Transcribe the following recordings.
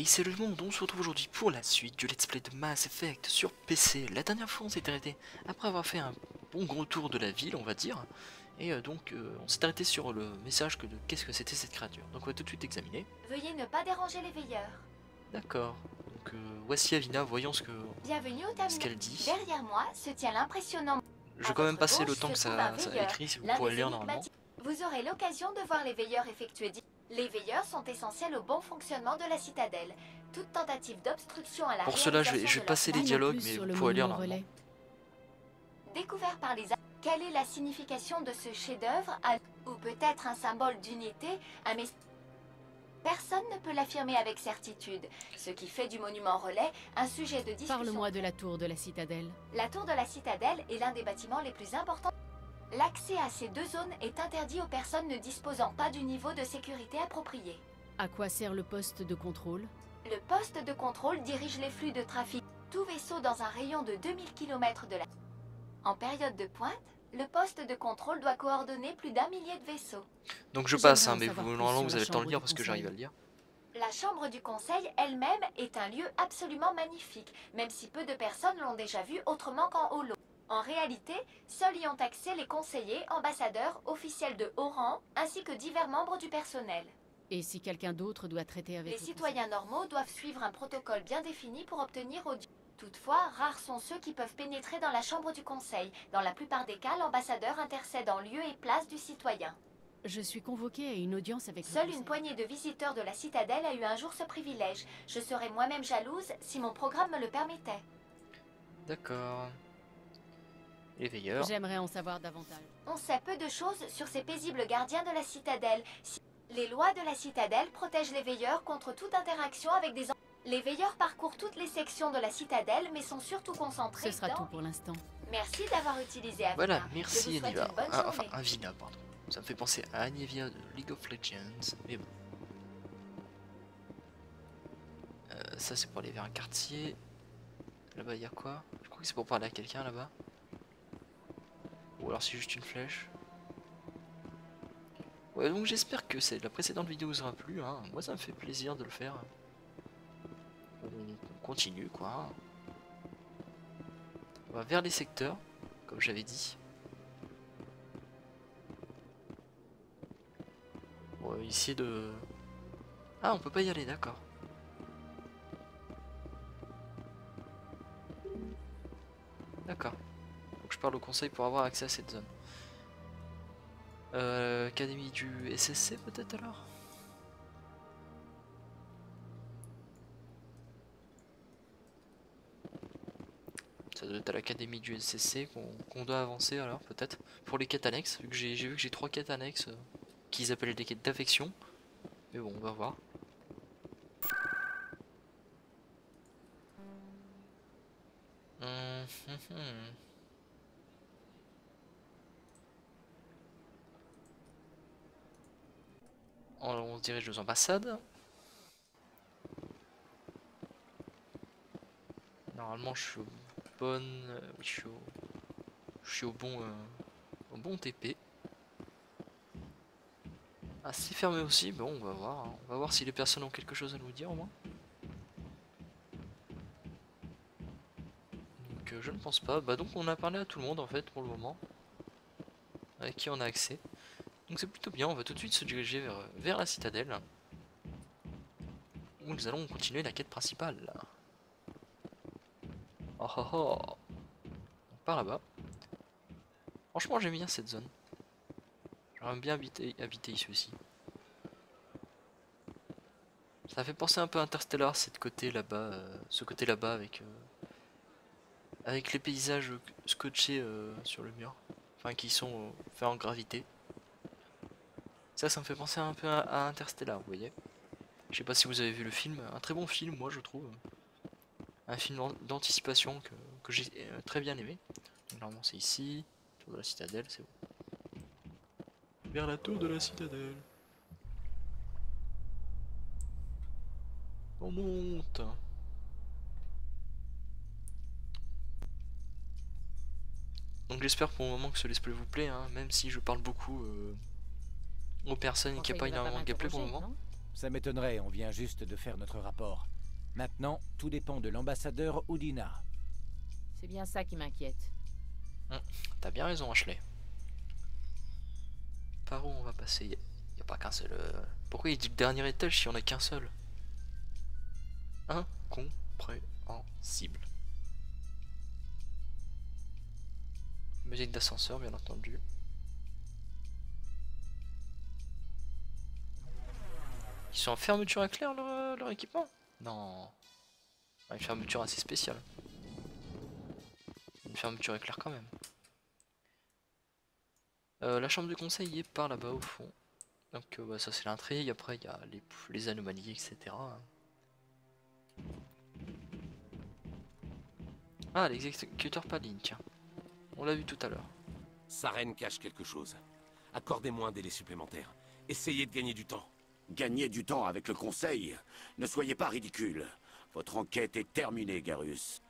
c'est le monde, on se retrouve aujourd'hui pour la suite du let's play de Mass Effect sur PC. La dernière fois on s'est arrêté après avoir fait un bon gros tour de la ville on va dire. Et donc on s'est arrêté sur le message de qu'est-ce que c'était cette créature. Donc on va tout de suite examiner. Veuillez ne pas déranger les veilleurs. D'accord, donc voici Avina, voyons Bienvenue au ce terminal. qu'elle dit. Derrière moi se tient l'impressionnant. Je vais quand même passer le temps que ça écrit si vous pourrez lire normalement. Vous aurez l'occasion de voir les veilleurs effectuer. Les veilleurs sont essentiels au bon fonctionnement de la citadelle. Toute tentative d'obstruction à la Pour cela je vais passer les dialogues mais vous pourrez lire normalement. Découvert par les... Quelle est la signification de ce chef-d'œuvre ou peut-être un symbole d'unité, un message... Personne ne peut l'affirmer avec certitude, ce qui fait du monument relais un sujet de discussion. Parle-moi de la tour de la citadelle. La tour de la citadelle est l'un des bâtiments les plus importants. L'accès à ces deux zones est interdit aux personnes ne disposant pas du niveau de sécurité approprié. À quoi sert le poste de contrôle? Le poste de contrôle dirige les flux de trafic. Tout vaisseau dans un rayon de 2000 km de la... En période de pointe, le poste de contrôle doit coordonner plus d'1 millier de vaisseaux. Donc je passe, hein, mais normalement vous avez le temps de lire parce que j'arrive à le lire. La chambre du conseil elle-même est un lieu absolument magnifique, même si peu de personnes l'ont déjà vu autrement qu'en holo. En réalité, seuls y ont accès les conseillers, ambassadeurs, officiels de haut rang, ainsi que divers membres du personnel. Et si quelqu'un d'autre doit traiter avec les citoyens normaux doivent suivre un protocole bien défini pour obtenir audience. Toutefois, rares sont ceux qui peuvent pénétrer dans la chambre du conseil. Dans la plupart des cas, l'ambassadeur intercède en lieu et place du citoyen. Je suis convoquée à une audience avec... Seule une poignée de visiteurs de la citadelle a eu un jour ce privilège. Je serais moi-même jalouse si mon programme me le permettait. D'accord. Les veilleurs. J'aimerais en savoir davantage. On sait peu de choses sur ces paisibles gardiens de la citadelle. Les lois de la citadelle protègent les veilleurs contre toute interaction avec des... Les veilleurs parcourent toutes les sections de la citadelle, mais sont surtout concentrés. Ce sera tout pour l'instant. Merci d'avoir utilisé Avina. Voilà, merci Aniva. Enfin, Avina, pardon. Ça me fait penser à Anivia de League of Legends, mais bon. Ça c'est pour aller vers un quartier. Là-bas il y a quoi? Je crois que c'est pour parler à quelqu'un là-bas. Ou alors c'est juste une flèche. Ouais, donc j'espère que la précédente vidéo vous aura plu, hein. Moi ça me fait plaisir de le faire. On continue quoi. On va vers les secteurs, comme j'avais dit. On va essayer de... Ah, on peut pas y aller, d'accord. D'accord. Donc je parle au conseil pour avoir accès à cette zone. Académie du SSC peut-être alors? Ça doit être à l'académie du SSC qu'on doit avancer alors peut-être. Pour les quêtes annexes, vu que j'ai vu que j'ai 3 quêtes annexes qu'ils appellent des quêtes d'affection. Mais bon, on va voir. On se dirige aux ambassades. Normalement je suis au oui, je suis au bon TP. Ah, c'est fermé aussi, bon on va voir, hein. On va voir si les personnes ont quelque chose à nous dire au moins. Donc je ne pense pas, bah donc on a parlé à tout le monde en fait pour le moment. Avec qui on a accès. Donc c'est plutôt bien, on va tout de suite se diriger vers la citadelle. Où nous allons continuer la quête principale. Oh oh oh. Par là-bas. Franchement j'aime bien cette zone. J'aimerais bien habiter ici aussi. Ça fait penser un peu à Interstellar cette côté là-bas, ce côté là-bas avec les paysages scotchés sur le mur. Enfin qui sont faits en gravité. Ça me fait penser un peu à Interstellar, vous voyez. Je sais pas si vous avez vu le film, un très bon film moi je trouve. Un film d'anticipation que j'ai très bien aimé. Donc, normalement c'est ici, tour de la citadelle, c'est bon. Vers la tour de la citadelle. On monte. Donc j'espère pour le moment que ce let's play vous plaît, hein, même si je parle beaucoup aux personnes qui n'ont pas énormément de gameplay pour le moment. Ça m'étonnerait, on vient juste de faire notre rapport. Maintenant, tout dépend de l'ambassadeur Udina. C'est bien ça qui m'inquiète. T'as bien raison, Ashley. Par où on va passer? Y a pas qu'un seul... Pourquoi il dit le dernier étage si on a qu'un seul? Incompréhensible. Musique d'ascenseur, bien entendu. Ils sont en fermeture éclair leur équipement? Non. Une fermeture assez spéciale. Une fermeture éclair quand même. La chambre du conseil est par là-bas au fond. Donc bah, ça c'est l'intrigue, après il y a les anomalies, etc. Ah, l'exécuteur Paline, tiens. On l'a vu tout à l'heure. Saren cache quelque chose. Accordez-moi un délai supplémentaire. Essayez de gagner du temps. Gagner du temps avec le conseil? Ne soyez pas ridicule. Votre enquête est terminée, Garus.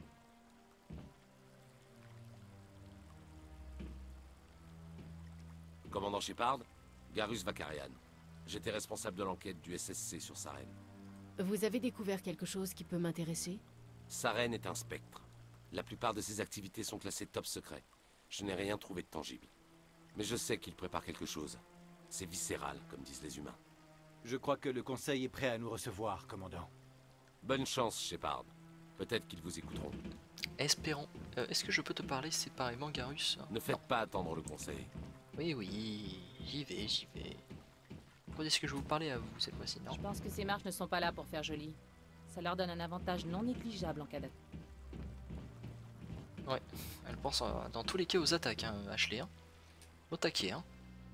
Commandant Shepard, Garus Vakarian. J'étais responsable de l'enquête du SSC sur Saren. Vous avez découvert quelque chose qui peut m'intéresser? Saren est un spectre. La plupart de ses activités sont classées top secret. Je n'ai rien trouvé de tangible. Mais je sais qu'il prépare quelque chose. C'est viscéral, comme disent les humains. Je crois que le conseil est prêt à nous recevoir, commandant. Bonne chance, Shepard. Peut-être qu'ils vous écouteront. Espérons. Est-ce que je peux te parler séparément, Garus? Ne faites pas attendre le conseil. Oui, oui, j'y vais. Pourquoi est-ce que je vais vous parler à vous cette fois-ci, non? Je pense que ces marches ne sont pas là pour faire joli. Ça leur donne un avantage non négligeable en cas d'attaque. Ouais, elle pense dans tous les cas aux attaques, hein, Ashley. Hein. Au taquet, hein.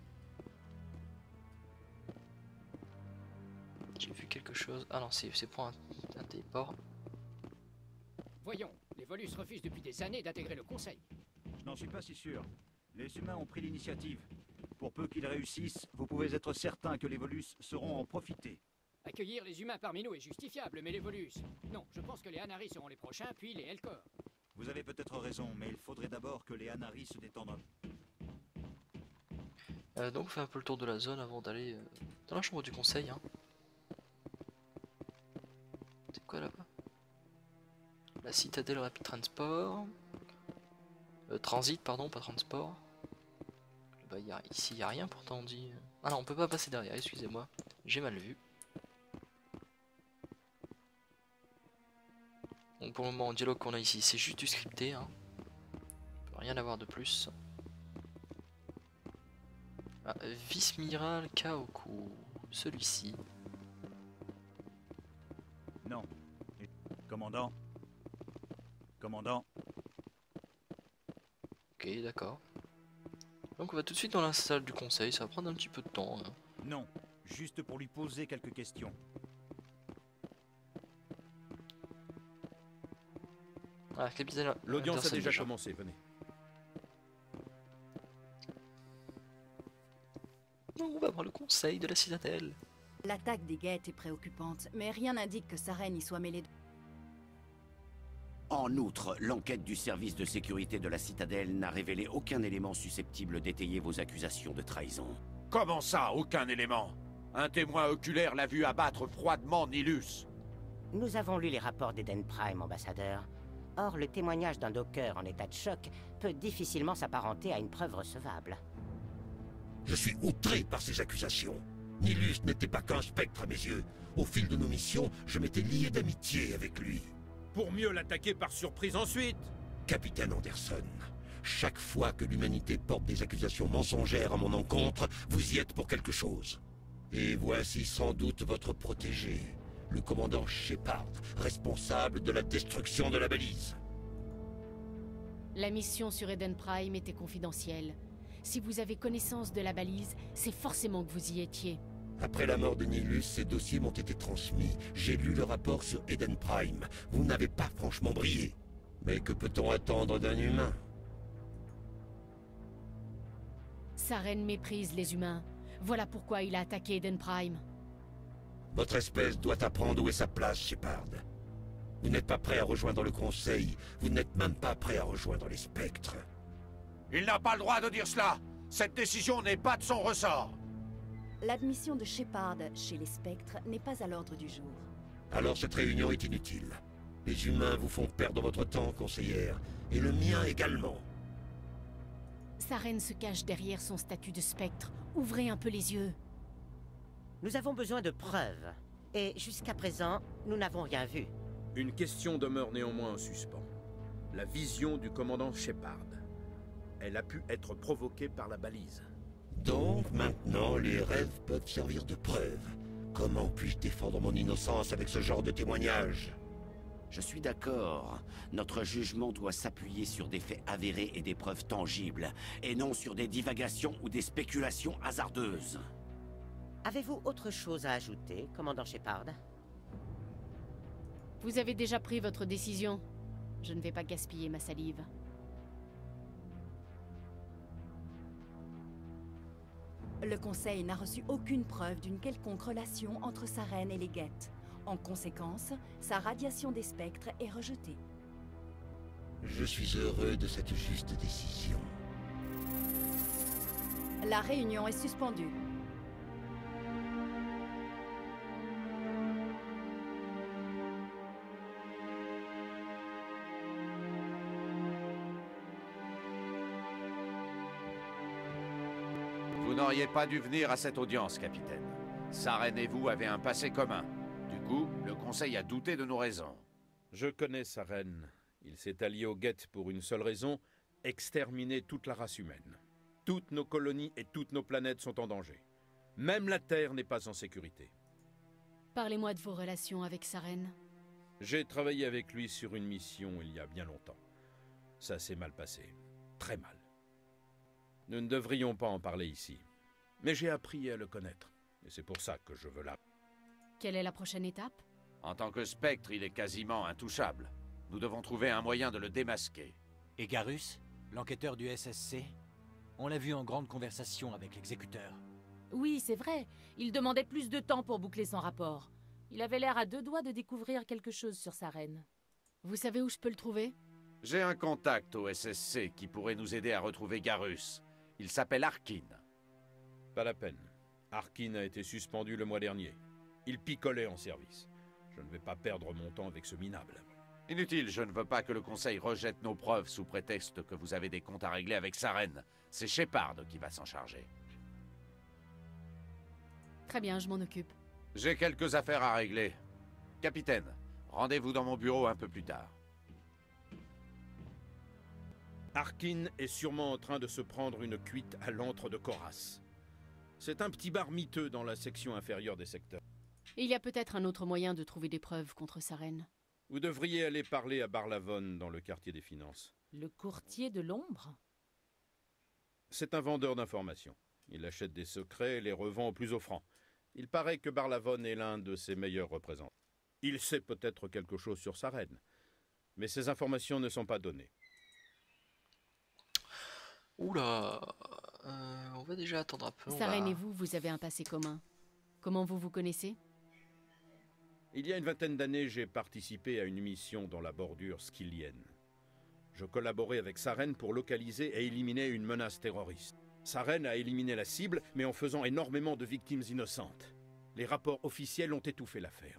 J'ai vu quelque chose. Ah non, c'est pour un téléport. Voyons, les Volus refusent depuis des années d'intégrer le Conseil. Je n'en suis pas si sûr. Les humains ont pris l'initiative. Pour peu qu'ils réussissent, vous pouvez être certain que les Volus sauront en profiter. Accueillir les humains parmi nous est justifiable, mais les Volus... Non, je pense que les Anari seront les prochains, puis les Elcor. Vous avez peut-être raison, mais il faudrait d'abord que les Anari se détendent. Donc on fait un peu le tour de la zone avant d'aller dans la chambre du conseil. Hein. C'est quoi là-bas? La citadelle rapide transport. Transit, pardon, pas transport. Bah, ici il n'y a rien pourtant on dit. Ah non, on peut pas passer derrière, excusez-moi. J'ai mal vu. Donc pour le moment, le dialogue qu'on a ici, c'est juste du scripté. Hein. On peut rien avoir de plus. Ah, Vice-Miral Kaoku, celui-ci. Non. Commandant. Commandant. Ok, d'accord. Donc on va tout de suite dans la salle du conseil, ça va prendre un petit peu de temps. Hein. Non. Juste pour lui poser quelques questions. Ah, capitaine. L'audience a Anderson, déjà commencé, venez. On va voir le conseil de la citadelle. L'attaque des guettes est préoccupante, mais rien n'indique que Saren y soit mêlée. En outre, l'enquête du service de sécurité de la citadelle n'a révélé aucun élément susceptible d'étayer vos accusations de trahison. Comment ça, aucun élément? Un témoin oculaire l'a vu abattre froidement Nilus. Nous avons lu les rapports d'Eden Prime, ambassadeur. Or, le témoignage d'un docker en état de choc peut difficilement s'apparenter à une preuve recevable. Je suis outré par ces accusations. Nilus n'était pas qu'un spectre à mes yeux. Au fil de nos missions, je m'étais lié d'amitié avec lui. Pour mieux l'attaquer par surprise ensuite. Capitaine Anderson, chaque fois que l'humanité porte des accusations mensongères à mon encontre, vous y êtes pour quelque chose. Et voici sans doute votre protégé, le commandant Shepard, responsable de la destruction de la balise. La mission sur Eden Prime était confidentielle. Si vous avez connaissance de la balise, c'est forcément que vous y étiez. Après la mort de Nilus, ces dossiers m'ont été transmis. J'ai lu le rapport sur Eden Prime. Vous n'avez pas franchement brillé. Mais que peut-on attendre d'un humain? Saren méprise les humains. Voilà pourquoi il a attaqué Eden Prime. Votre espèce doit apprendre où est sa place, Shepard. Vous n'êtes pas prêt à rejoindre le Conseil. Vous n'êtes même pas prêt à rejoindre les spectres. Il n'a pas le droit de dire cela. Cette décision n'est pas de son ressort. L'admission de Shepard chez les spectres n'est pas à l'ordre du jour. Alors cette réunion est inutile. Les humains vous font perdre votre temps, conseillère, et le mien également. Saren se cache derrière son statut de spectre. Ouvrez un peu les yeux. Nous avons besoin de preuves. Et jusqu'à présent, nous n'avons rien vu. Une question demeure néanmoins en suspens. La vision du commandant Shepard. Elle a pu être provoquée par la balise. Donc maintenant, les rêves peuvent servir de preuve. Comment puis-je défendre mon innocence avec ce genre de témoignage? Je suis d'accord. Notre jugement doit s'appuyer sur des faits avérés et des preuves tangibles, et non sur des divagations ou des spéculations hasardeuses. Avez-vous autre chose à ajouter, commandant Shepard? Vous avez déjà pris votre décision. Je ne vais pas gaspiller ma salive. Le Conseil n'a reçu aucune preuve d'une quelconque relation entre Saren et les Geth. En conséquence, sa radiation des spectres est rejetée. Je suis heureux de cette juste décision. La réunion est suspendue. Vous n'auriez pas dû venir à cette audience, capitaine. Saren et vous avez un passé commun. Du coup, le Conseil a douté de nos raisons. Je connais Saren. Il s'est allié aux Geth pour une seule raison, exterminer toute la race humaine. Toutes nos colonies et toutes nos planètes sont en danger. Même la Terre n'est pas en sécurité. Parlez-moi de vos relations avec Saren. J'ai travaillé avec lui sur une mission il y a bien longtemps. Ça s'est mal passé. Très mal. Nous ne devrions pas en parler ici. Mais j'ai appris à le connaître. Et c'est pour ça que je veux la... Quelle est la prochaine étape? En tant que spectre, il est quasiment intouchable. Nous devons trouver un moyen de le démasquer. Et Garus, l'enquêteur du SSC? On l'a vu en grande conversation avec l'exécuteur. Oui, c'est vrai. Il demandait plus de temps pour boucler son rapport. Il avait l'air à deux doigts de découvrir quelque chose sur Saren. Vous savez où je peux le trouver? J'ai un contact au SSC qui pourrait nous aider à retrouver Garus. Il s'appelle Arkin. Pas la peine. Arkin a été suspendu le mois dernier. Il picolait en service. Je ne vais pas perdre mon temps avec ce minable. Inutile, je ne veux pas que le Conseil rejette nos preuves sous prétexte que vous avez des comptes à régler avec Saren. C'est Shepard qui va s'en charger. Très bien, je m'en occupe. J'ai quelques affaires à régler. Capitaine, rendez-vous dans mon bureau un peu plus tard. Arkin est sûrement en train de se prendre une cuite à l'antre de Koras. C'est un petit bar miteux dans la section inférieure des secteurs. Il y a peut-être un autre moyen de trouver des preuves contre Saren. Vous devriez aller parler à Barlavon dans le quartier des finances. Le courtier de l'ombre? C'est un vendeur d'informations. Il achète des secrets et les revend au plus offrant. Il paraît que Barlavon est l'un de ses meilleurs représentants. Il sait peut-être quelque chose sur Saren, mais ces informations ne sont pas données. Oula, on va déjà attendre un peu. Saren et vous avez un passé commun. Comment vous vous connaissez? Il y a une vingtaine d'années, j'ai participé à une mission dans la bordure skyllienne. Je collaborais avec Saren pour localiser et éliminer une menace terroriste. Saren a éliminé la cible, mais en faisant énormément de victimes innocentes. Les rapports officiels ont étouffé l'affaire.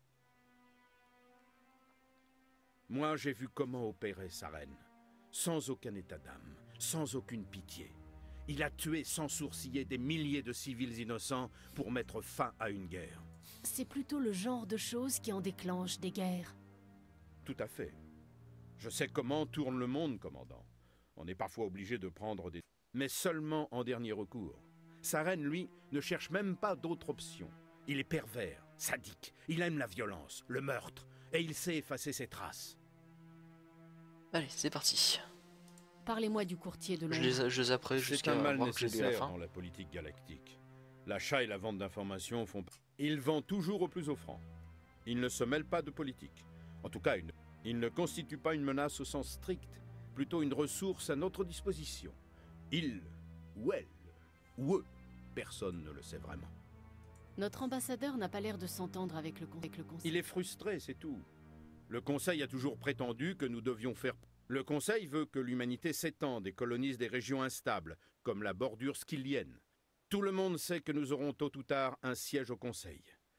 Moi, j'ai vu comment opérait Saren. Sans aucun état d'âme, sans aucune pitié. Il a tué sans sourciller des milliers de civils innocents pour mettre fin à une guerre. C'est plutôt le genre de choses qui en déclenchent des guerres. Tout à fait. Je sais comment tourne le monde, commandant. On est parfois obligé de prendre des... mais seulement en dernier recours. Saren, lui, ne cherche même pas d'autre option. Il est pervers, sadique, il aime la violence, le meurtre, et il sait effacer ses traces. Allez, c'est parti. Parlez-moi du courtier de l'ombre. Je zapperai jusqu'à un mal voir que j'ai lu la nécessaire fin. dans la politique galactique. L'achat et la vente d'informations font... Il vend toujours au plus offrant. Il ne se mêle pas de politique. En tout cas, il ne constitue pas une menace au sens strict, plutôt une ressource à notre disposition. Il, ou elle, ou eux, personne ne le sait vraiment. Notre ambassadeur n'a pas l'air de s'entendre avec le conseil. Il est frustré, c'est tout. Le Conseil a toujours prétendu que nous devions faire... Le Conseil veut que l'humanité s'étende et colonise des régions instables, comme la bordure skyllienne. Tout le monde sait que nous aurons tôt ou tard un siège au Conseil.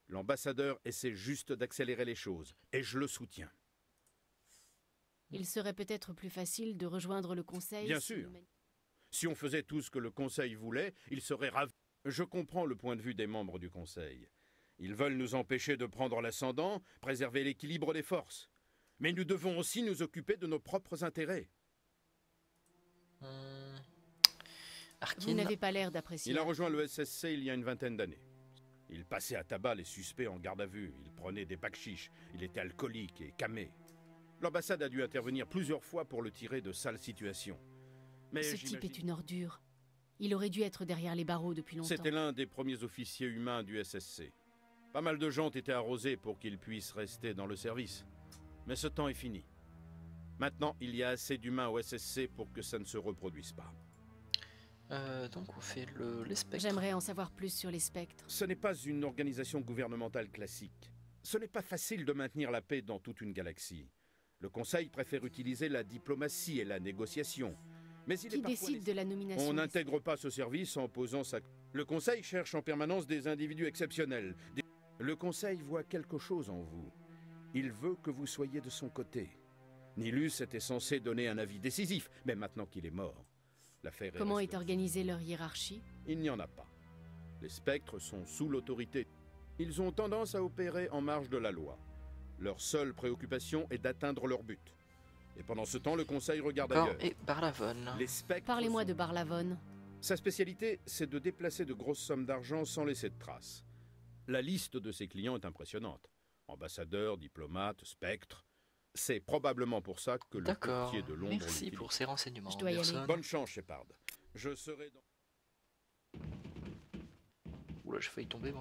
L'ambassadeur essaie juste d'accélérer les choses, et je le soutiens. Il serait peut-être plus facile de rejoindre le Conseil... Bien si sûr. nous- Si on faisait tout ce que le Conseil voulait, il serait ravi. Je comprends le point de vue des membres du Conseil. Ils veulent nous empêcher de prendre l'ascendant, préserver l'équilibre des forces. Mais nous devons aussi nous occuper de nos propres intérêts. Vous Arkin. n'avez pas l'air d'apprécier. Il a rejoint le SSC il y a une vingtaine d'années. Il passait à tabac les suspects en garde à vue. Il prenait des bakchiches. Il était alcoolique et camé. L'ambassade a dû intervenir plusieurs fois pour le tirer de sales situations. Mais Ce type j'imagine- est une ordure. Il aurait dû être derrière les barreaux depuis longtemps. C'était l'un des premiers officiers humains du SSC. Pas mal de gens ont été arrosés pour qu'il puisse rester dans le service. Mais ce temps est fini. Maintenant, il y a assez d'humains au SSC pour que ça ne se reproduise pas. Donc on fait les spectres. J'aimerais en savoir plus sur les spectres. Ce n'est pas une organisation gouvernementale classique. Ce n'est pas facile de maintenir la paix dans toute une galaxie. Le Conseil préfère utiliser la diplomatie et la négociation. Mais il est Qui parfois décide de la nomination On des- n'intègre pas ce service en posant sa... Le Conseil cherche en permanence des individus exceptionnels. Le Conseil voit quelque chose en vous. Il veut que vous soyez de son côté. Nilus était censé donner un avis décisif, mais maintenant qu'il est mort, l'affaire est Comment restée. est organisée leur hiérarchie? Il n'y en a pas. Les spectres sont sous l'autorité. Ils ont tendance à opérer en marge de la loi. Leur seule préoccupation est d'atteindre leur but. Et pendant ce temps, le Conseil regarde D'accord, ailleurs. et Barlavon. Les spectres Parlez-moi sont- de Barlavon. Sa spécialité, c'est de déplacer de grosses sommes d'argent sans laisser de traces. La liste de ses clients est impressionnante. Ambassadeurs, diplomates, spectres. C'est probablement pour ça que le D'accord, courtier de Londres merci l'utilise. pour ces renseignements. Je dois y aller. Anderson. Bonne chance, Shepard. Je serai dans... Oula, j'ai failli tomber moi.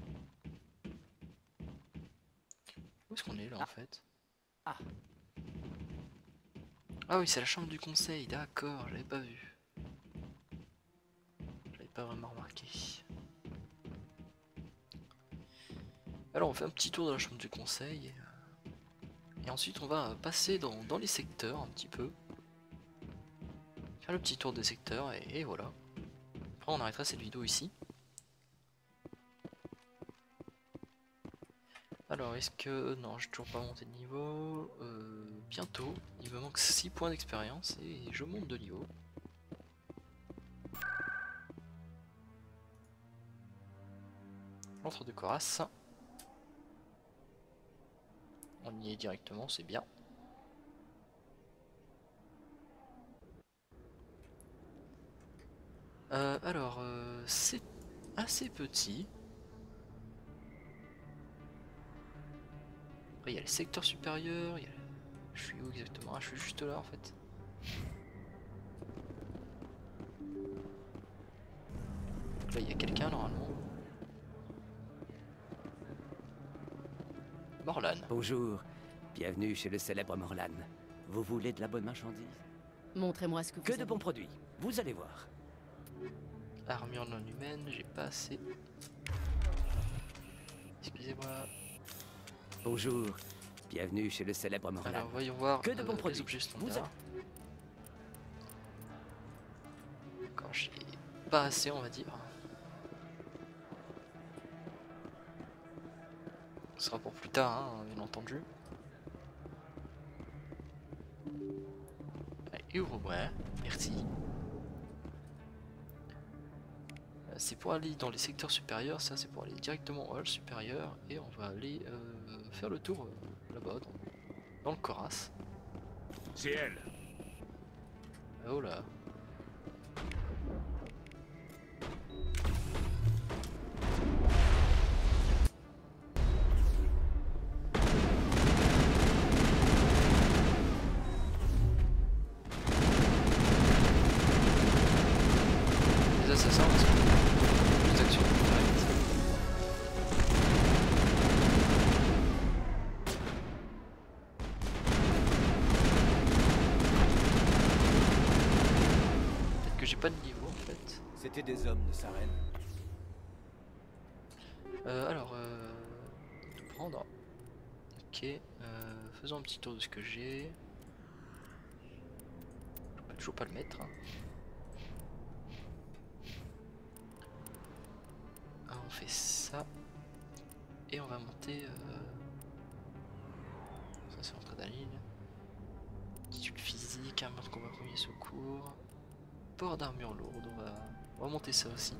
Où est-ce qu'on est là en fait? Ah. Ah oui, c'est la chambre du conseil, d'accord, j'avais pas vu. J'avais pas vraiment remarqué. Alors on fait un petit tour de la chambre du conseil. Et ensuite on va passer dans les secteurs un petit peu. Faire le petit tour des secteurs et voilà. Après on arrêtera cette vidéo ici. Alors est-ce que... Non, j'ai toujours pas monté de niveau. Bientôt. Il me manque 6 points d'expérience et je monte de niveau. L'entre de Coras. On y est directement, c'est bien. Alors, c'est assez petit. Après, il y a le secteur supérieur. Je suis où exactement? Ah, je suis juste là en fait. Donc là, il y a quelqu'un normalement. Morlan. Bonjour, bienvenue chez le célèbre Morlan. Vous voulez de la bonne marchandise? Montrez-moi ce que vous Que avez. de bons produits, vous allez voir. Armure non humaine, j'ai pas assez. Excusez-moi. Bonjour, bienvenue chez le célèbre Morlan. Alors voyons voir Que de bons les produits, objets vous standards. Quand j'ai pas assez on va dire. Ce sera pour plus tard, hein, bien entendu. Allez, ouvre-moi, merci. C'est pour aller dans les secteurs supérieurs, ça c'est pour aller directement au hall supérieur et on va aller faire le tour là-bas, dans le Coras. C'est elle. Oh là. Les assassins, parce que plus d'actions directes. Peut-être que j'ai pas de niveau en fait. C'était des hommes de Saren. Alors, tout prendre. Ok, faisons un petit tour de ce que j'ai. Je peux toujours pas le mettre. Hein. Ah, on fait ça. Et on va monter... Ça c'est l'entrée d'un île. Attitude physique, arme de combat, premier secours. Port d'armure lourde, on va monter ça aussi.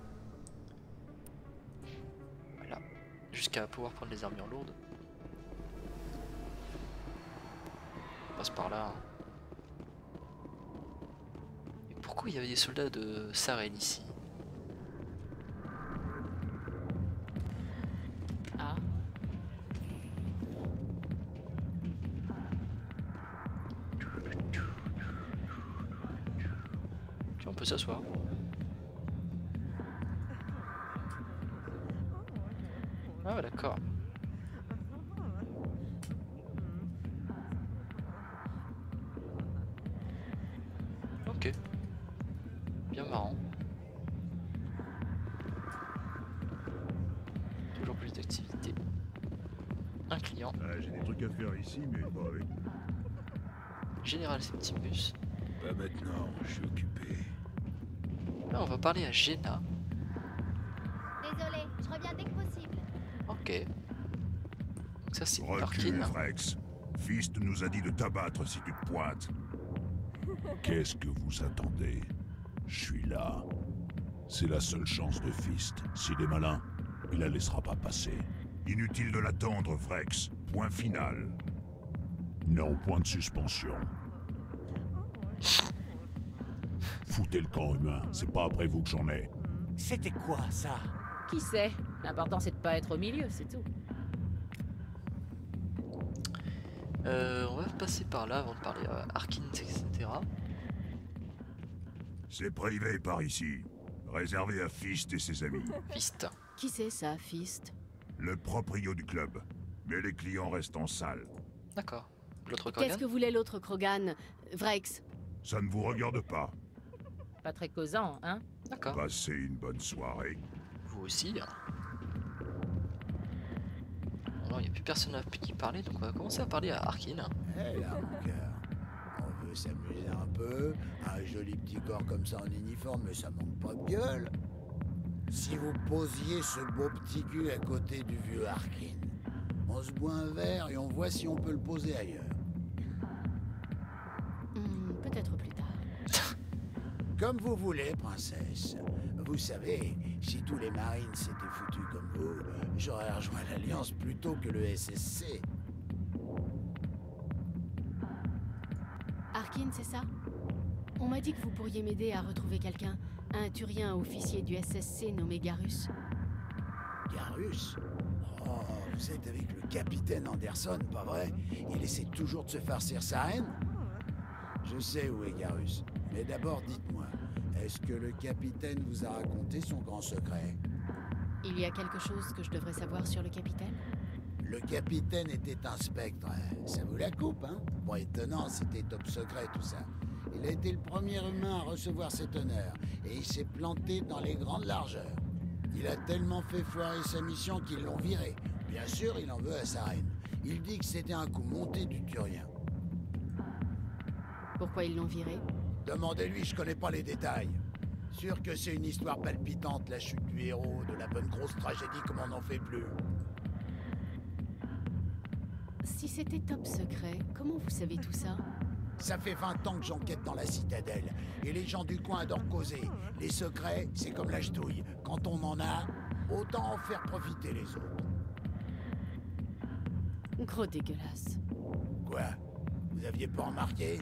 Voilà. Jusqu'à pouvoir prendre les armures lourdes. On passe par là. Et pourquoi il y avait des soldats de Saren ici? Ah. On peut s'asseoir. Ah ouais, d'accord. Ok. Bien marrant. Toujours plus d'activité. Un client. J'ai des trucs à faire ici, mais pas avec. Général Septimus. Pas maintenant, je suis occupé. Là, on va parler à Jenna. Désolé, je reviens dès que possible. Ok. Donc ça, c'est Recule, Arkin. Vrex. Fist nous a dit de t'abattre si tu te pointes. Qu'est-ce que vous attendez? Je suis là. C'est la seule chance de Fist. S'il est malin, il la laissera pas passer. Inutile de l'attendre, Vrex. Point final. Non, point de suspension. Foutez le camp humain, c'est pas après vous que j'en ai. C'était quoi, ça? Qui sait? L'important c'est de pas être au milieu, c'est tout. On va passer par là avant de parler à Arkin, etc. C'est privé par ici. Réservé à Fist et ses amis. Fist. Qui c'est ça, Fist? Le proprio du club. Mais les clients restent en salle. D'accord. L'autre Krogan. Qu'est-ce que voulait l'autre Krogan? Vrex? Ça ne vous regarde pas. Pas très causant, hein? D'accord. Passez une bonne soirée. Vous aussi. Alors, il n'y a plus personne à qui parler, donc on va commencer à parler à Arkin. Hé là, mon cœur. On veut s'amuser un peu. Un joli petit corps comme ça en uniforme, mais ça manque pas de gueule. Si vous posiez ce beau petit cul à côté du vieux Arkin, on se boit un verre et on voit si on peut le poser ailleurs. Peut-être plus tard. Comme vous voulez, princesse. Vous savez, si tous les Marines s'étaient foutus comme vous, j'aurais rejoint l'Alliance plutôt que le SSC. Arkin, c'est ça? On m'a dit que vous pourriez m'aider à retrouver quelqu'un. Un Turien officier du SSC nommé Garus. Garus? Oh, vous êtes avec le capitaine Anderson, pas vrai? Il essaie toujours de se farcir sa haine? Je sais où est Garus. Mais d'abord, dites-moi, est-ce que le capitaine vous a raconté son grand secret? Il y a quelque chose que je devrais savoir sur le capitaine? Le capitaine était un spectre. Ça vous la coupe, hein? Pas étonnant, c'était top secret tout ça. Il a été le premier humain à recevoir cet honneur, et il s'est planté dans les grandes largeurs. Il a tellement fait foirer sa mission qu'ils l'ont viré. Bien sûr, il en veut à sa reine. Il dit que c'était un coup monté du Turien. Pourquoi ils l'ont viré? Demandez-lui, je connais pas les détails. Sûr que c'est une histoire palpitante, la chute du héros, de la bonne grosse tragédie comme on n'en fait plus. Si c'était top secret, comment vous savez tout ça? Ça fait 20 ans que j'enquête dans la citadelle, et les gens du coin adorent causer. Les secrets, c'est comme la ch'touille. Quand on en a, autant en faire profiter les autres. Gros dégueulasse. Quoi? Vous aviez pas remarqué?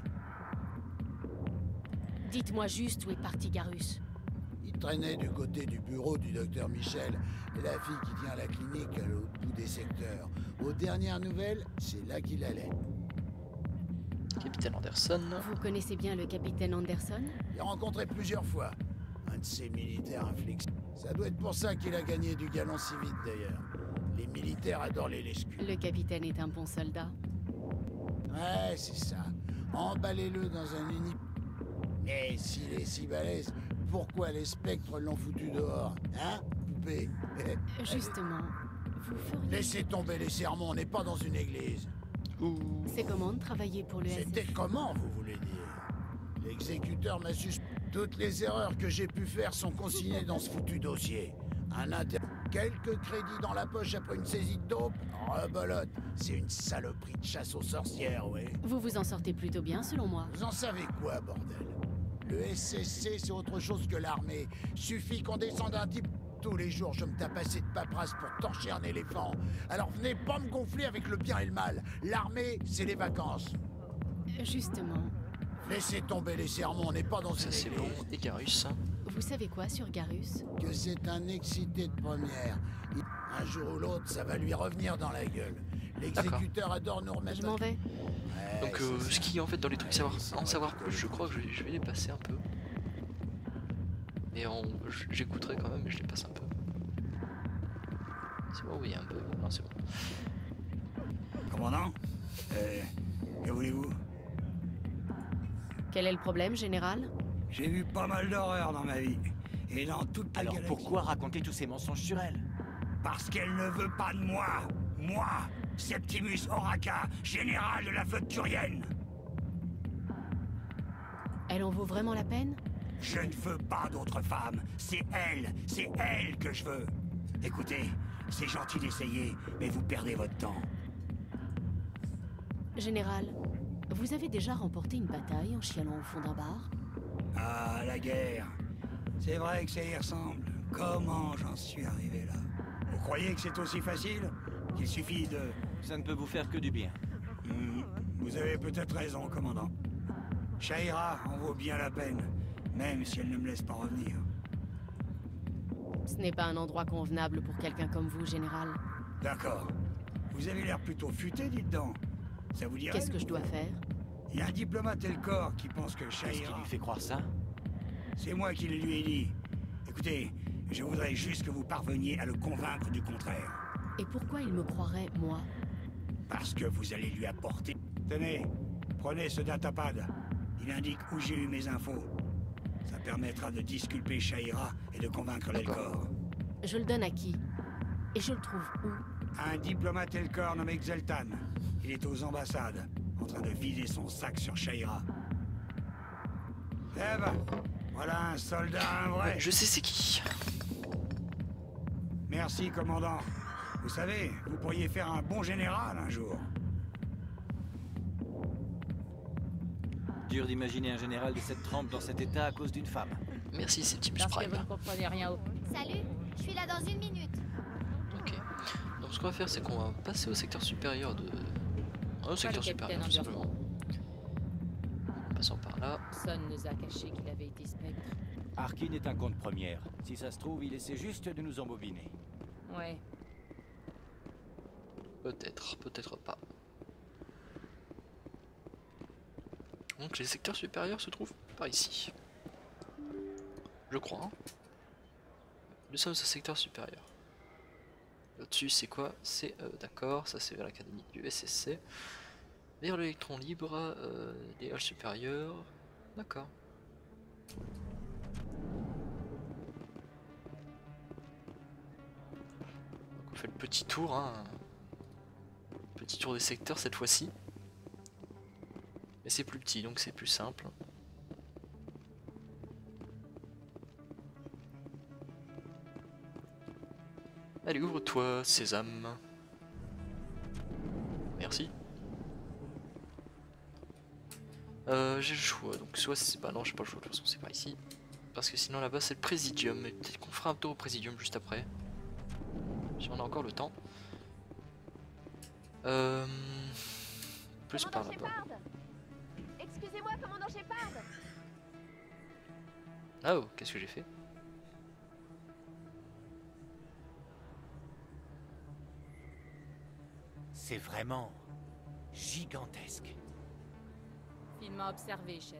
Dites-moi juste où est parti Garus. Il traînait du côté du bureau du docteur Michel, la fille qui tient la clinique à l'autre bout des secteurs. Aux dernières nouvelles, c'est là qu'il allait. Capitaine Anderson. Vous connaissez bien le capitaine Anderson? Il a rencontré plusieurs fois. Un de ces militaires inflexibles. Ça doit être pour ça qu'il a gagné du galon si vite d'ailleurs. Les militaires adorent les lescules. Le capitaine est un bon soldat. Ouais, c'est ça. Emballez-le dans un uni. Mais s'il est si balèze, pourquoi les spectres l'ont foutu dehors? Hein, poupée? Justement, vous feriez... Laissez tomber les sermons, on n'est pas dans une église. C'est comment de travailler pour le C'était SF? comment, vous voulez dire? L'exécuteur m'a suspendu. Toutes les erreurs que j'ai pu faire sont consignées dans ce foutu dossier. Un inter... Quelques crédits dans la poche après une saisie de dope? Rebolote. C'est une saloperie de chasse aux sorcières, ouais. Vous vous en sortez plutôt bien, selon moi. Vous en savez quoi, bordel? Le SSC, c'est autre chose que l'armée. Suffit qu'on descende un type. Tous les jours, je me tape assez de paperasse pour torcher un éléphant. Alors venez pas me gonfler avec le bien et le mal. L'armée, c'est les vacances. Justement. Laissez tomber les sermons, on n'est pas dans une église. C'est bon, et Garus. Vous savez quoi sur Garus? Que c'est un excité de première. Un jour ou l'autre, ça va lui revenir dans la gueule. L'exécuteur adore nous remettre... Je m'en vais. Ouais, donc ce qui est en fait dans les trucs en savoir plus, je crois que je vais les passer un peu. Et j'écouterai quand même, mais je les passe un peu. C'est bon, oui, un peu. Non, c'est bon. Commandant, que voulez-vous? Quel est le problème, général? J'ai vu pas mal d'horreurs dans ma vie. Et dans toute la Alors galaxie. pourquoi raconter tous ces mensonges sur elle? Parce qu'elle ne veut pas de moi. Moi, Septimus Oraka, général de la flotte turienne. Elle en vaut vraiment la peine? Je ne veux pas d'autres femmes. C'est elle que je veux. Écoutez, c'est gentil d'essayer, mais vous perdez votre temps. Général, vous avez déjà remporté une bataille en chialant au fond d'un bar? Ah, la guerre. C'est vrai que ça y ressemble. Comment j'en suis arrivé là? Vous croyez que c'est aussi facile? Qu'il suffit de... Ça ne peut vous faire que du bien. Vous avez peut-être raison, commandant. Shaira en vaut bien la peine, même si elle ne me laisse pas revenir. Ce n'est pas un endroit convenable pour quelqu'un comme vous, général. D'accord. Vous avez l'air plutôt futé, dites donc. Ça vous dirait? Qu'est-ce que je dois faire? Il y a un diplomate et le corps qui pense que Shaira... Qu'est-ce qui lui fait croire ça? C'est moi qui le lui ai dit. Écoutez, je voudrais juste que vous parveniez à le convaincre du contraire. Et pourquoi il me croirait, moi? Parce que vous allez lui apporter... Tenez, prenez ce datapad. Il indique où j'ai eu mes infos. Ça permettra de disculper Shaira et de convaincre l'Elcor. Je le donne à qui? Et je le trouve où? Un diplomate Elcor nommé Xeltan. Il est aux ambassades, en train de vider son sac sur Shaira. Eh ben, voilà un soldat, un vrai. Je sais c'est qui. Merci, commandant. Vous savez, vous pourriez faire un bon général un jour. Dur d'imaginer un général de cette trempe dans cet état à cause d'une femme. Merci, c'est Septimus Parce Prime. que vous ne comprenez rien au... Salut, je suis là dans 1 minute. Ok. Donc ce qu'on va faire, c'est qu'on va passer au secteur supérieur de... Au secteur supérieur, tout simplement. Passons par là. Personne nous a caché qu'il avait été spectre. Arkin est un compte première. Si ça se trouve, il essaie juste de nous embobiner. Ouais. Peut-être, peut-être pas. Donc les secteurs supérieurs se trouvent par ici. Je crois. Hein. Nous sommes au secteur supérieur. Au-dessus c'est quoi? C'est d'accord, ça c'est vers l'académie du SSC. Vers l'électron libre, des halles supérieures. D'accord. Donc on fait le petit tour, hein. Petit tour des secteurs cette fois-ci. Mais c'est plus petit donc c'est plus simple. Allez, ouvre-toi, sésame. Merci. J'ai le choix, donc soit c'est... Bah non, j'ai pas le choix, de toute façon c'est pas ici. Parce que sinon là-bas c'est le présidium, et peut-être qu'on fera un tour au présidium juste après. Si on a encore le temps. Plus par là-bas. Excusez-moi, commandant Shepard. Ah oh, qu'est-ce que j'ai fait? C'est vraiment gigantesque. Finement observé, chef.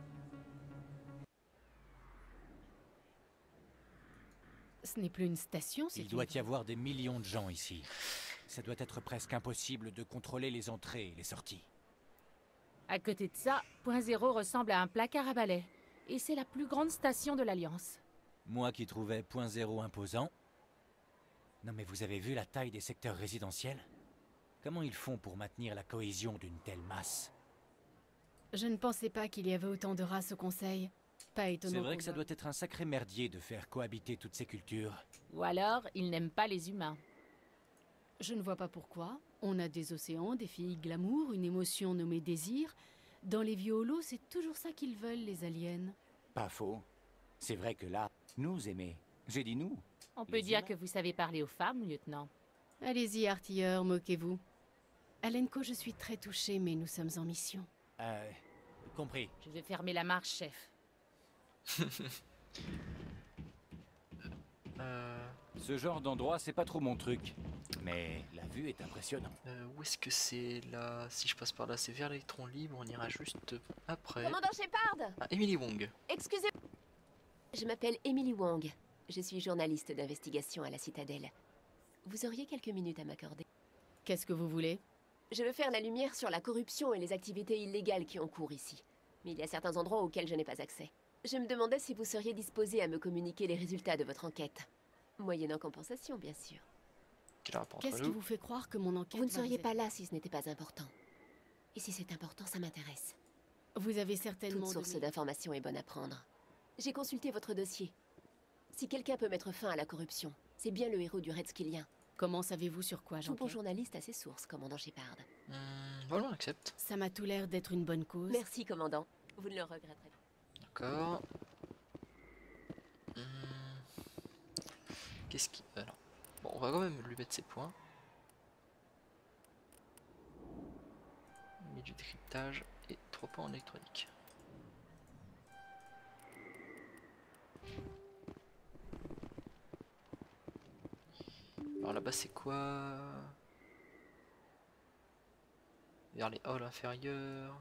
Ce n'est plus une station, c'est Il doit y avoir des millions de gens ici. Ça doit être presque impossible de contrôler les entrées et les sorties. À côté de ça, Point Zéro ressemble à un placard à balai. Et c'est la plus grande station de l'Alliance. Moi qui trouvais Point Zéro imposant. Non mais vous avez vu la taille des secteurs résidentiels? Comment ils font pour maintenir la cohésion d'une telle masse? Je ne pensais pas qu'il y avait autant de races au Conseil. Pas étonnant. C'est vrai qu'on que ça va- doit être un sacré merdier de faire cohabiter toutes ces cultures. Ou alors, il n'aime pas les humains. Je ne vois pas pourquoi. On a des océans, des filles glamour, une émotion nommée désir. Dans les vieux holos, c'est toujours ça qu'ils veulent, les aliens. Pas faux. C'est vrai que là, nous aimer. J'ai dit nous. On peut dire que vous savez parler aux femmes, lieutenant. Allez-y, artilleurs, moquez-vous. Alenko, je suis très touchée, mais nous sommes en mission. Compris. Je vais fermer la marche, chef. Ce genre d'endroit, c'est pas trop mon truc. Mais la vue est impressionnante. Où est-ce que c'est là? Si je passe par là, c'est vers l'électron libre, on ira juste après. Commandant Shepard! Ah, Emily Wong. Excusez... Je m'appelle Emily Wong. Je suis journaliste d'investigation à la Citadelle. Vous auriez quelques minutes à m'accorder? Qu'est-ce que vous voulez? Je veux faire la lumière sur la corruption et les activités illégales qui ont cours ici. Mais il y a certains endroits auxquels je n'ai pas accès. Je me demandais si vous seriez disposé à me communiquer les résultats de votre enquête. Moyennant compensation, bien sûr. Qu'est-ce qui vous fait croire que mon enquête Vous ne va seriez vous pas là si ce n'était pas important. Et si c'est important, ça m'intéresse. Vous avez certainement... Toute source d'information est bonne à prendre. J'ai consulté votre dossier. Si quelqu'un peut mettre fin à la corruption, c'est bien le héros du Red Skillien. Comment savez-vous sur quoi Tout bon j'enquête? journaliste a ses sources, commandant Shepard. Voilà, on accepte. Ça m'a tout l'air d'être une bonne cause. Merci, commandant. Vous ne le regretterez pas. D'accord. Qu'est-ce qui... Alors... Bon, on va quand même lui mettre ses points. Il met du décryptage et 3 points en électronique. Alors là-bas c'est quoi? Vers les halls inférieurs.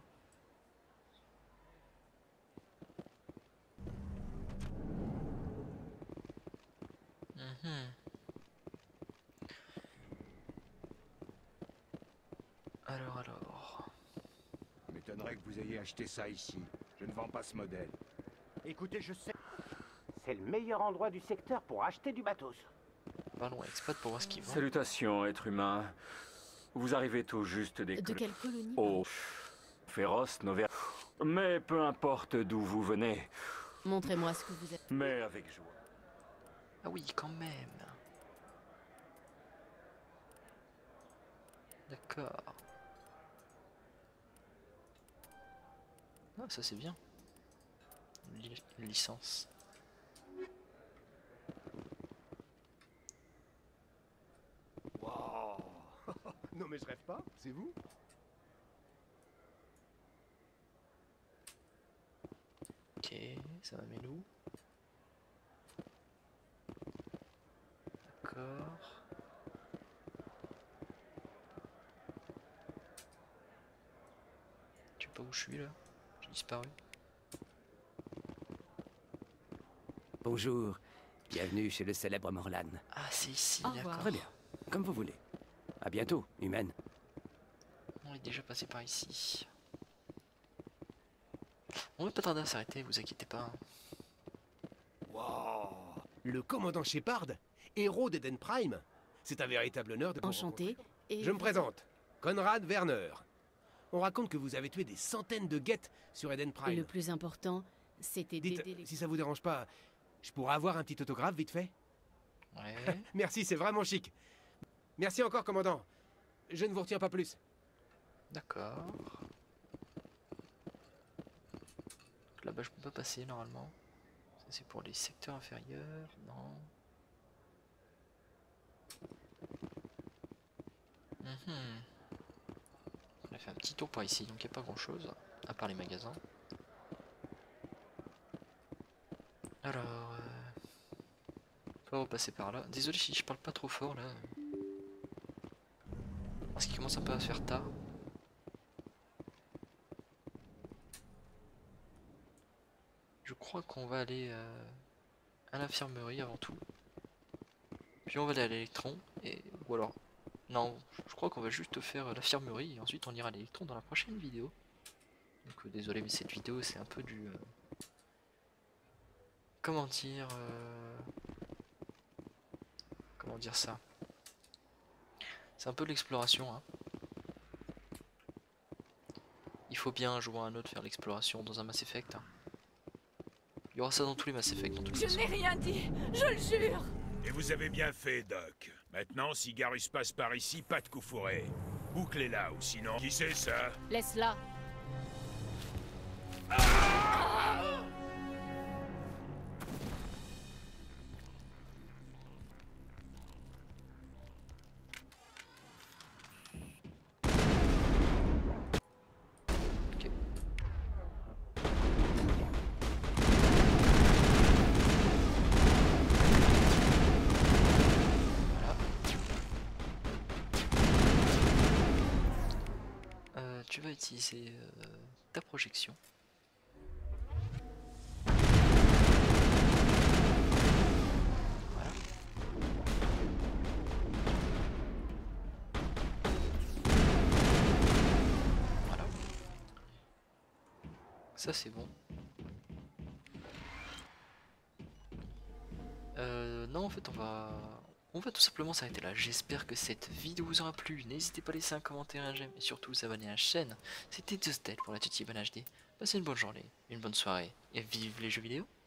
Alors... M'étonnerait que vous ayez acheté ça ici. Je ne vends pas ce modèle. Écoutez, je sais. C'est le meilleur endroit du secteur pour acheter du matos. Parlons à Expat pour voir ce qu'ils vendent. Salutations, êtres humains. Vous arrivez tout juste des... De quelle colonie? Oh, féroce, Nover... Mais peu importe d'où vous venez. Montrez-moi ce que vous êtes. Mais avec joie. Ah oui, quand même. D'accord. Ah, ça c'est bien. Une licence. Wow. Non mais je rêve pas, c'est vous? Ok, ça m'amène où? D'accord. Tu sais pas où je suis là? J'ai disparu. Bonjour, bienvenue chez le célèbre Morlan. Ah, c'est ici, d'accord. Très bien, comme vous voulez. À bientôt, humaine. On est déjà passé par ici. On va pas tarder à s'arrêter, vous inquiétez pas. Wow. Le commandant Shepard, héros d'Eden Prime. C'est un véritable honneur de vous Enchanté. Et Je me présente, Conrad Werner. On raconte que vous avez tué des centaines de guettes sur Eden Et Prime. le plus important, c'était Dites, d'aider les... si ça vous dérange pas, je pourrais avoir un petit autographe vite fait? Ouais. Merci, c'est vraiment chic. Merci encore, commandant. Je ne vous retiens pas plus. D'accord. Là-bas, je peux pas passer normalement. Ça, c'est pour les secteurs inférieurs. Non. On a fait un petit tour par ici, donc il n'y a pas grand-chose, à part les magasins. Alors... on va repasser par là. Désolé si je parle pas trop fort là. Parce qu'il commence un peu à se faire tard. Je crois qu'on va aller à l'infirmerie avant tout. Puis on va aller à l'électron. Et... ou alors... non, je crois qu'on va juste faire l'infirmerie et ensuite on ira à l'électron dans la prochaine vidéo. Donc désolé mais cette vidéo c'est un peu du... comment dire... comment dire ça? C'est un peu de l'exploration, hein. Il faut bien jouer un autre faire l'exploration dans un Mass Effect. Hein. Il y aura ça dans tous les Mass Effect dans tous les Je n'ai rien dit, je le jure. Et vous avez bien fait, Doc. Maintenant, si Garrus passe par ici, pas de coup fourré. Bouclez-la, ou sinon... Qui c'est ça? Laisse-la. Tu vas utiliser ta projection. Voilà. Voilà. Ça c'est bon. Non en fait on va tout simplement s'arrêter là. J'espère que cette vidéo vous aura plu. N'hésitez pas à laisser un commentaire, un j'aime et surtout vous abonner à la chaîne. C'était Just Dead pour la Tutibane HD. Passez une bonne journée, une bonne soirée et vive les jeux vidéo.